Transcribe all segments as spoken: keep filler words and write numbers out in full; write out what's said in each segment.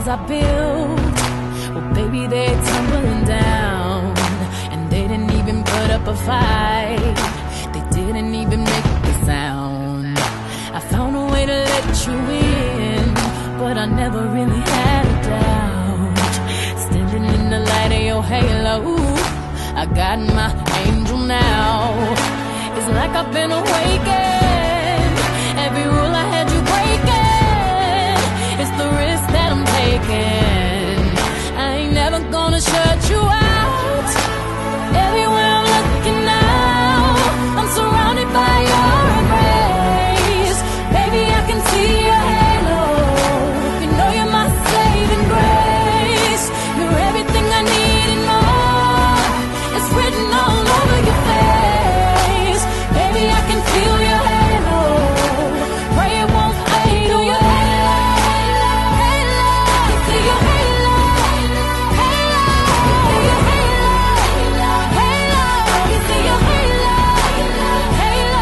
walls I built, well baby they're tumbling down. And they didn't even put up a fight, they didn't even make a sound. I found a way to let you in, but I never really had a doubt. Standing in the light of your halo, I got my angel now. It's like I've been awakened. Every rule I had you breaking, it's the risk that I'm taking. I ain't never gonna shut you out. Everywhere I'm looking now, I'm surrounded by your embrace. Baby, I can see your halo. You know you're my saving grace. You're everything I need and more. It's written all over your face. Baby, I can feel your halo. Pray it won't fade. Oh, your halo, halo, halo. See your halo, halo. See your halo, halo. You see your halo, halo.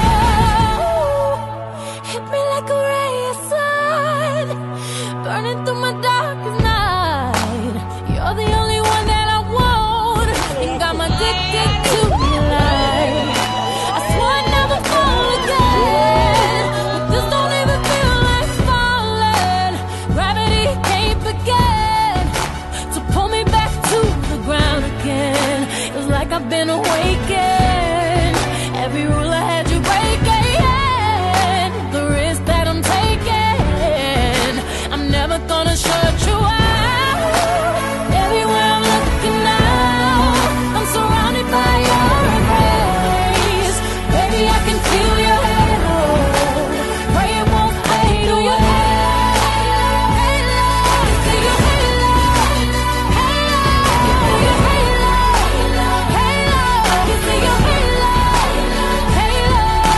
Hit me like a ray of sun, burning through my darkest night. You're the only one that I want, and got my addicted to your light. I swore I'd never fall again, but this don't even feel like falling. Gravity can't begin to pull me back to the ground again. It's like I've been awakened. Every rule I had you breaking, the risk that I'm taking. I'm never gonna shut you out. Everywhere I'm looking now, I'm surrounded by your embrace. Baby, I can feel your halo. Pray it won't fade. Oh, your halo, halo. See your halo, halo. See your halo, halo. You see your halo, halo.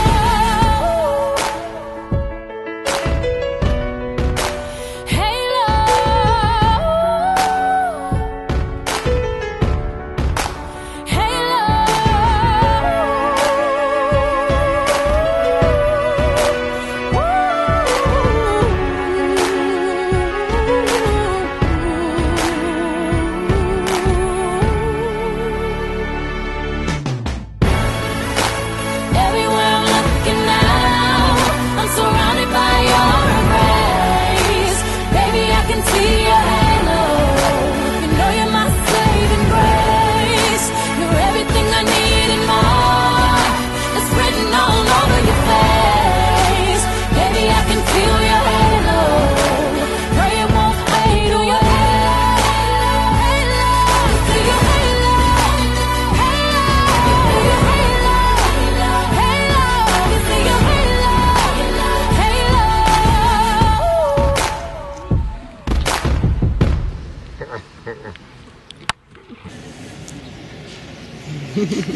Everywhere I'm looking now, I'm surrounded by your embrace. Baby, I can see your halo. You know you're my saving grace. You're everything I need and more. It's written all over your face. Baby, I can feel your halo. Pray it won't fade. Oh, your halo, halo. See your halo, halo. See your halo, halo. You see your halo, halo.